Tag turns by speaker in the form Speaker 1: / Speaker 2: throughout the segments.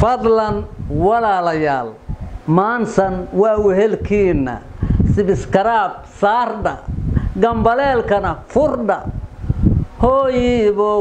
Speaker 1: fadlan walaalayaal maansan waa wehelkiina sibskaraab saardha gambaleelkana furdha hooyibow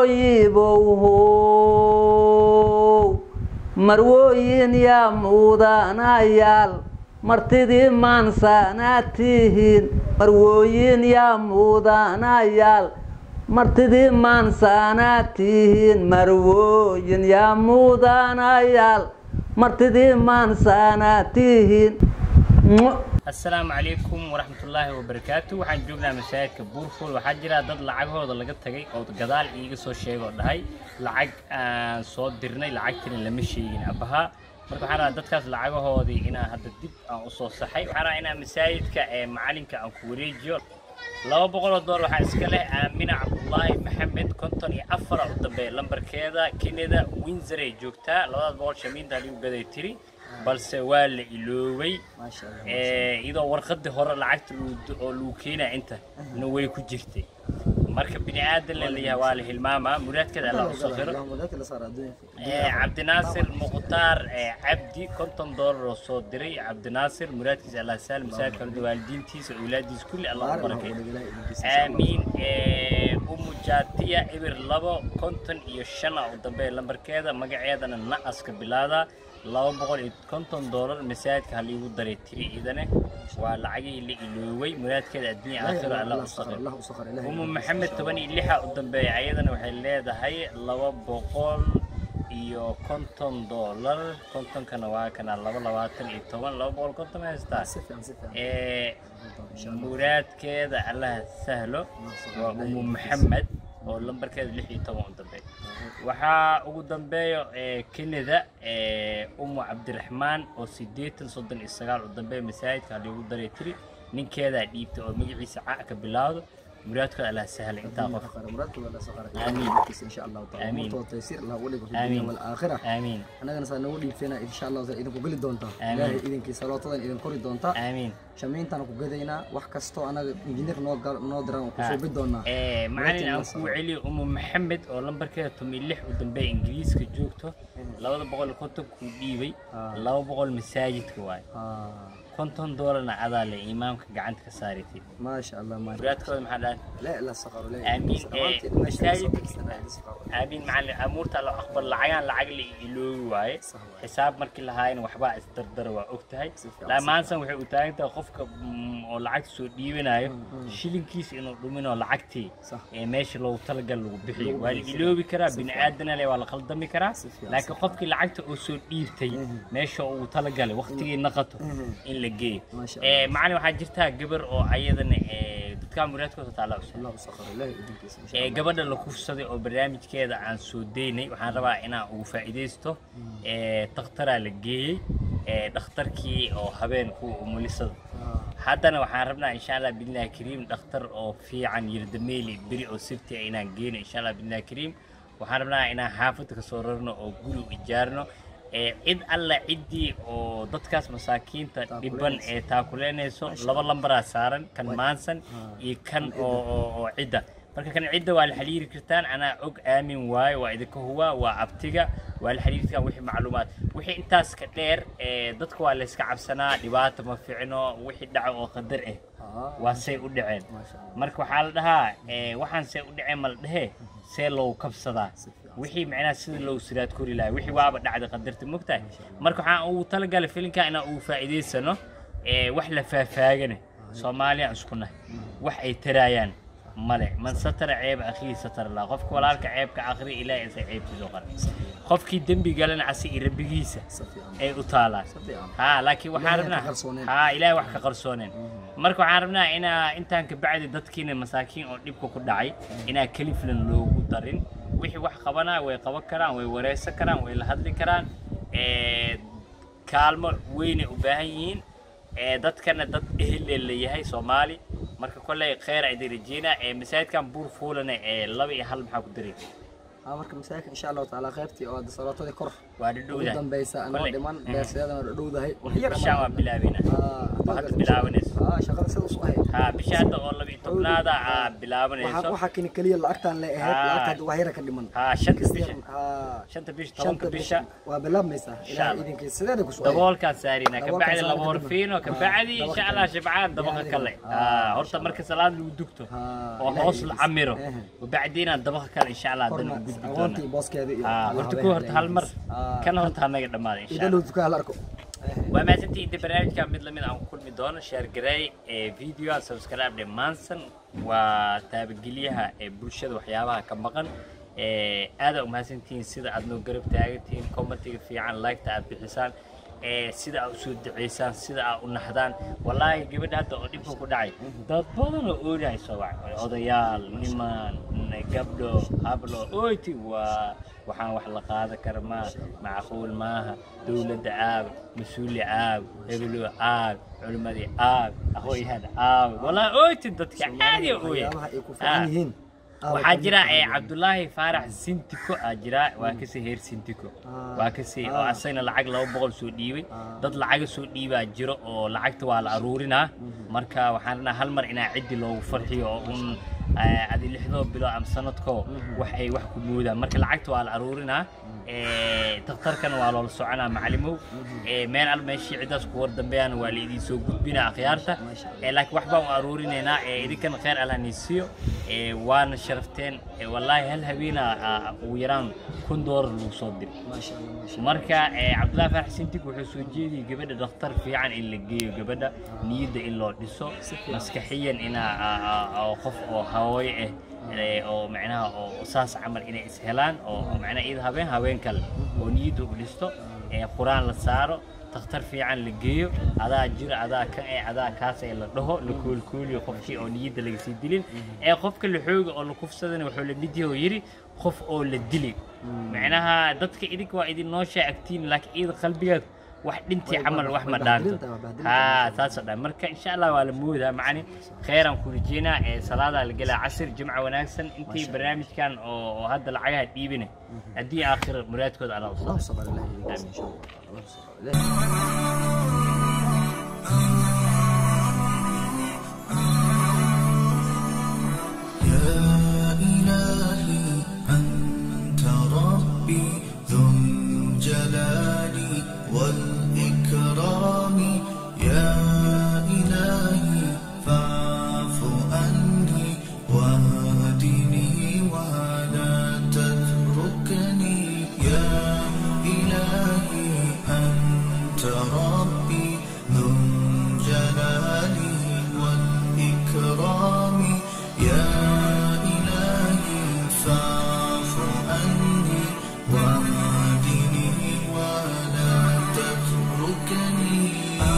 Speaker 1: marwooyin yaa muudanayaal martidii maansaanaad tihiin marwooyin yaa muudanayaal martidii maansaanaad tihiin marwooyin yaa muudanayaal martidii maansaanaad tihiin.
Speaker 2: السلام عليكم ورحمة الله وبركاته. waxaan joognaa masaajidka Buurful waxaa jira dad lacagooda laga tagay oo gadaal iiga soo sheego dhahay lacag aan soo dirnay lacagtina lama sheegin abaha marka waxaan dadkaas lacagahoodii inaan hadda dib aan u soo saxay waxaan inaan masaajidka macalinka aan ku wareejiyo $200 waxaa iska leh Aamina Cabdullaahi Maxamed 54 u dambeeyay lambarkeeda Keneda Windsor ay joogtaa 200 shamiinta lagu gaday tiri balse waa la iloobay iyadoo warqadii hore lacagta oo loo keenay inta way ku jirtay marka bini aadan la leeyahay waa la hilmaama muraadkeeda Allah u sakhiro Cabdinaasir Muqtaar Cabdi $50 soo diray Cabdinaasir muraadkiisa Allah saalim masaajidka waalidiintiisa awlaadiisa kulli Allah u barakeeyo aamiin umu jaatiya ibir 255 u dambeeyay lambarkeeda magaceedana naaska bilaada $250 مساعد كهالي ودري تري إذنه والعجي اللي إلوي مراد كذا الدنيا آخر الله الصخر محمد تبني اللي حق قدام بيع أيضا وحلاه ده هاي $200 إيو $50 كنتم كانوا كان الله طبعا $200 كنتم هستا مراد كذا الله سهله محمد oo lambarkeeda 16 u dambeey waxa ugu dambeeyo Keneda Cabdiraxmaan oo 839 u dambeey masaajidka lagu daray tiri ninkeeda dhiibta oo magaciisa ka bilaawdo muraadka Allah sahal inta qof muraadka Allah saqar amiin insha Allah ta'ala tawfiir Allah wali fi dunya wal aakhirah amiin anagana saan ugu dhiibtayna insha Allah idin ku gali doonta ilaahay idinki salaatada idin kori doonta amiin shamiintan ku gadayna wax kasto anaga injineer noo diran ku soo bidoona macallin aan ku celiyo Maxamed oo lambarkeeda 16 u dambeey Ingiriiska joogto 200 konton ku dhiibay 200 masaajidka waay $50 عذالي إمامك قعدت كسارتي ما شاء الله ما شاء الله لا صغر لا آمين آمين مع الأمور تلا أخبر العيان العقلي يلو واي حساب مركل هاين وحباء استردر وقتها لا ما أنسى وحبتاعي أنت خوفك والعكس سودي ويناي شيلين كيس إنه ضمنه العكتي ماشي لو تلقى له بحي واليلو بكرا بين عادنا لي ولا خلط بكرا لكن خوفك العكت أسودي تي ماشي وتلقى له وقتي نقطه إن لقيه معنا واحد جرتها قبر أو أيضا دكان مراتكو تعالى الله سخر الله يديك قبل الكوفسة أو برنامج كذا عن سوديني وحنا ربع أنا وفائدته تختار لقيه دختر كي أو حبين كو ملصق حتى أنا وحنا ربنا إن شاء الله بالله كريم دختر أو في عن يردميلي بري أو سبتي أنا جينا إن شاء الله بالله كريم وحنا ربنا أنا حافظ كسررنا أو جلو إيجارنا عيد الله عدي أو دتكاس مساكين تقريبا تاكلينيسو لبا لمبرا سارن كان مانسن يكن أو عدة marka kan cid waa la xiriiri kartaan ana og aamin waay waa idinka huwa waa abtiga waa la xiriirka wixii macluumaad wixii intaas ka dheer dadku waa la iska cabsanaa dhibaato ma fiicno wixii dhaco oo qadar waa say u dhaceen marka waxa la dhahaa waxaan say u dhaceen mal dhahe see loo kabsadaa wixii macna sida loo siraad kori lahay wixii waaba dhacda qadarta mugtahay marka waxaan uu talagalay filinka ina uu faa'iideysano wax la faafaagan Soomaaliya isku nahay wax ay tiraayaan ماله من ستر عيب أخي ستر الله قفك ولا لك عيب كآخر إلى إنسان عيب تزوجر قفك دم بيجالن عسي ربيجيسة أي أطالع لكن وحاربنا إلى وحك قرصونين مركو عاربنا إنا أنت إنك بعد دتكين المساكين أو نبكو كدعي إنا كليفلن لو قدرين وحي وح قبنا ويقوى كران ويوريس كران ويلهدل كران كالمو وين وباهين دتكنا دت إهل اللي هي سومالي marka kulay khayr ay dirajina masaajidkan Buurfulana laba iyo hal maxaa ku diray
Speaker 3: marka masaajidka insha Allah taala qaybtii oo salaatooda kor
Speaker 2: waa dhowdahay
Speaker 3: dambaysa anoo dhiman beersiyada dhowdahay wax yar
Speaker 2: bisha waa bilaabina waxaad bilaabanaysaa
Speaker 3: shaqada sida u ahayd
Speaker 2: bisha hadda oo 12aad bilaabanayso
Speaker 3: waxa kaliya lacagtan la ahayd lacagta wax yar ka dhiman shanta bisha waa bilaabmaysaa ilaa idinka sideeda ku soo daboolka
Speaker 2: saarina ka bacdi la warfiino ka bacdi insha Allah shibcaan dabaqa kale horta marka salaad lagu dugto oo hoos la camiro وبعدين dabaqa kale insha Allah dan u gudbi doona horta ku horta hal mar kan horta anaga dhamaad insha Allah وما سنتي انت برنامج كان مثل من عم كل مدون شير جراي فيديو سبسكرايب لمانسن وتابجليها بولشد وحيابها كمقن هذا وما سنتين سيدا أدنو قرب تاعتين كومنتي في عن لايك تاع بحسان سيدا أسود عيسان سيدا ونحدان والله قبل هذا أديبه كداعي ده بدون أوري سواء أضيال نيمان قبله قبله أوتي وحان وحلقة هذا كرما معقول ماها دولة عاب مسؤولي عاب يقولوا عاب علماء عاب أخوي هذا عاب والله أوتي ضدك عادي أوي waxaa jira Cabdullaahi Faarax Sintiko jira waa ka heer Sintiko waa ka oo asayna lacag 200 soo dhiibay dad lacag soo dhiibaa jiro oo lacagta waa la aruurinaa marka waxaan hal mar inaa cidi loogu farxiyo oo adi 6 bilo am sanadko wax ay wax ku moodaan marka lacagta waa la aruurinaa taqtarkan waa loo soconaa macallimow meel almeeshi cidaas ku war dambeeyaan waa la idin soo gudbinaa khiyaarta laakiin wax baan aruurinaynaa idinkan khayr Allah nisiyo waana sharafteen wallahi hal habeena ugu yaraan $1 lagu soo dir ma sha Allah marka Cabdullaahi Faarax Sintik wuxuu soo jeediyay gabadha dhakhtar fiican in la geeyo gabadha niyada in loo dhiso maskaxiyan ina qof oo hawooy oo macnaha oo saas amal inay is helaan oo macnaha id habeen kale oo niyada u dhisto quraan la saaro تختار في عن لجيو هذا جرا هذا هذا كاس إلا ده لكل خفشي أو نيد اللي يصير دلين خف كل حوج أو الخف صدنا وحول الفيديو يري خف أو الدلي معناها ضدك إيدك وإيد الناشة أكتين لك إيد قلبيك واحد أنت عمل واحد مدان ثالث ده مركا إن شاء الله والمودة معني خيرا كل جينا صلاة الجلا عصر جمعة وناكسن أنت برنامج كان أو هذا العيا ديبنه أدي آخر مراد كود على
Speaker 3: الله صبر الله إن شاء الله
Speaker 4: يا إلهي أنت ربي ذو الجلال والإكرام يا إلهي فاعف عني واهدني ولا تتركني يا إلهي أنت ربي ذو الجلال والإكرام يا إلهي فاعف عني واهدني ولا تتركني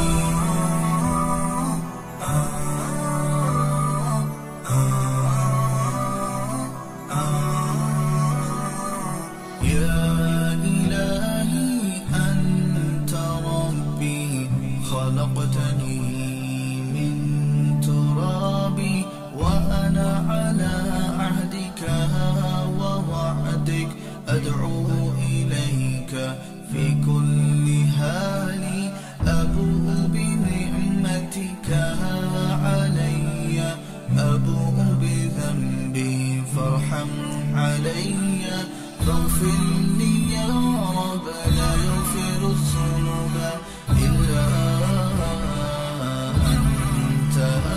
Speaker 4: يا إلهي أنت ربي خلقتني من تراب وأنا على عهدك ووعدك أدعو إليك في كل حال أبوء بنعمتك علي أبوء بذنبي فارحم علي فاغفر لي يا رب لا يغفر الذنوب إلا أنت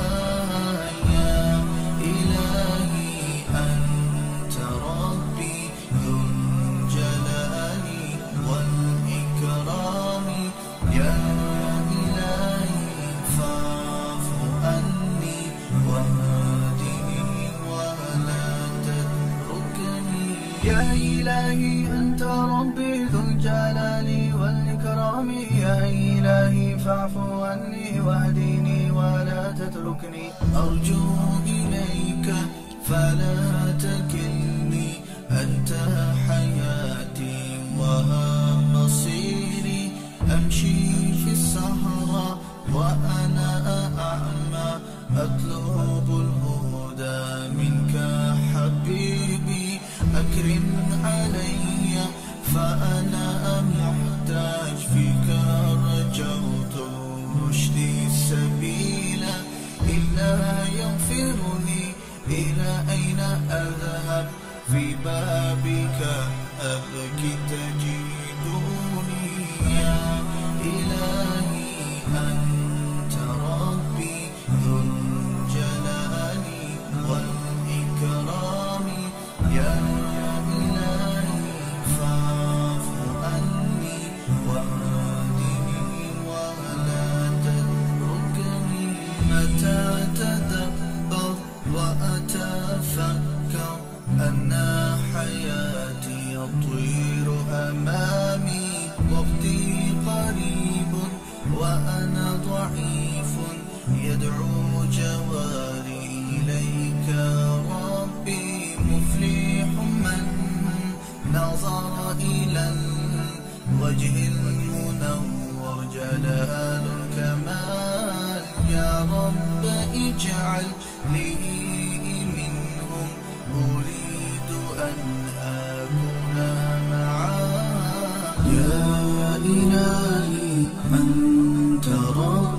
Speaker 4: يا إلهي أنت ربي ذو الجلال والإكرام يا إلهي فاعف عني واهدني ولا تتركني يا إلهي أنت ربي ذو الجلال والإكرام يا إلهي فاعف عني واهدني ولا تتركني أرجو إليك فلا تكلني أنت حياتي ومصيري أمشي في الصحراء وأنا أعمى أطلب الهدى منك حبيبي أكرم أنا ضعيف يدعو جواري إليك ربي مفلح من نظر إلى الوجه المنور جلال الكمال يا رب اجعل لي منهم أريد أن أكون معاك يا إلهي أنت رب